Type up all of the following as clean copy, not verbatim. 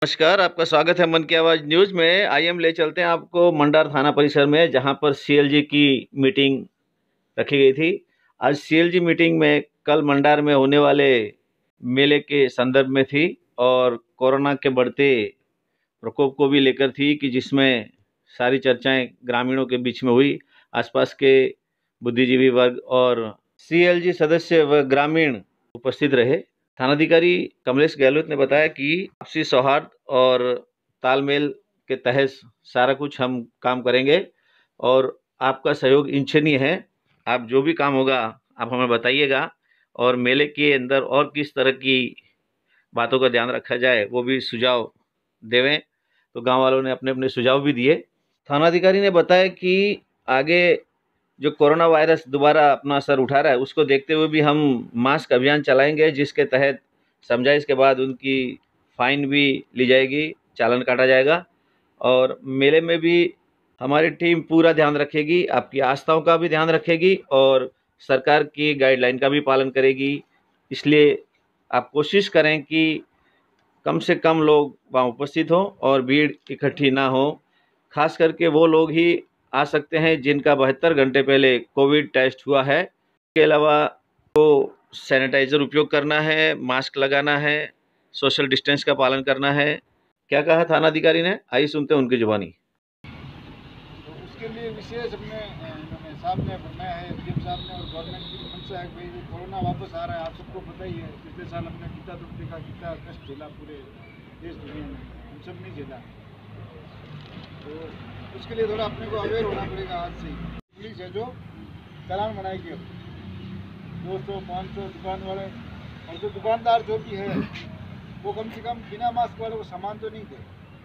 नमस्कार, आपका स्वागत है मन की आवाज़ न्यूज़ में। आइए हम ले चलते हैं आपको मंडार थाना परिसर में, जहां पर सीएलजी की मीटिंग रखी गई थी। आज सीएलजी मीटिंग में कल मंडार में होने वाले मेले के संदर्भ में थी और कोरोना के बढ़ते प्रकोप को भी लेकर थी कि जिसमें सारी चर्चाएं ग्रामीणों के बीच में हुई। आसपास के बुद्धिजीवी वर्ग और सीएलजी सदस्य व ग्रामीण उपस्थित रहे। थानाधिकारी कमलेश गहलोत ने बताया कि आपसी सौहार्द और तालमेल के तहत सारा कुछ हम काम करेंगे और आपका सहयोग इच्छनीय है। आप जो भी काम होगा आप हमें बताइएगा और मेले के अंदर और किस तरह की बातों का ध्यान रखा जाए वो भी सुझाव देवें। तो गांव वालों ने अपने अपने सुझाव भी दिए। थानाधिकारी ने बताया कि आगे जो कोरोना वायरस दोबारा अपना असर उठा रहा है उसको देखते हुए भी हम मास्क अभियान चलाएंगे, जिसके तहत समझाइश के बाद उनकी फाइन भी ली जाएगी, चालान काटा जाएगा। और मेले में भी हमारी टीम पूरा ध्यान रखेगी, आपकी आस्थाओं का भी ध्यान रखेगी और सरकार की गाइडलाइन का भी पालन करेगी। इसलिए आप कोशिश करें कि कम से कम लोग वहाँ उपस्थित हों और भीड़ इकट्ठी ना हो। खास करके वो लोग ही आ सकते हैं जिनका 72 घंटे पहले कोविड टेस्ट हुआ है। इसके अलावा सैनिटाइज़र उपयोग करना है, मास्क लगाना है, सोशल डिस्टेंस का पालन करना है। क्या कहा थानाधिकारी ने, आइए सुनते हैं उनकी जुबानी। तो उसके लिए विशेष अपने इन्होंने साहब ने फरमाया है, एसडीएम साहब ने, और गवर्नमेंट की भी मंशा है कि भाई कोरोना वापस आ रहा है। आप सबको पता ही है, पिछले साल हमने कितना रुपये का कितना कष्ट झेला पूरे देश दुनिया में, हम सब नहीं झेला। तो उसके लिए थोड़ा अपने को अवेयर होना पड़ेगा आज से ही। पुलिस है जो चालान बनाएगी अब 200-500 दुकान वाले, और जो दुकानदार जो भी है वो कम से कम बिना मास्क वाले को सामान तो नहीं दे।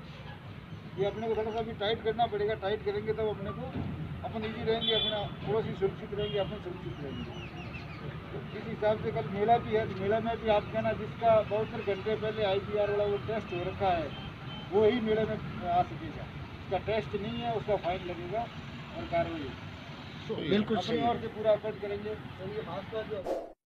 ये अपने को थोड़ा सा भी टाइट करना पड़ेगा। टाइट करेंगे तब अपने को अपन इजी रहेंगे, अपना पड़ोसी सुरक्षित रहेंगे, अपन सुरक्षित रहेंगे। तो इस हिसाब से कल मेला भी है, तो मेला में भी आप कहना जिसका 72 घंटे पहले IPR वाला वो टेस्ट हो रखा है वो ही मेले में आ सकेगा। उसका टेस्ट नहीं है उसका फाइन लगेगा और कार्रवाई होगी। बिल्कुल अपनी ओर से पूरा एफर्ट करेंगे।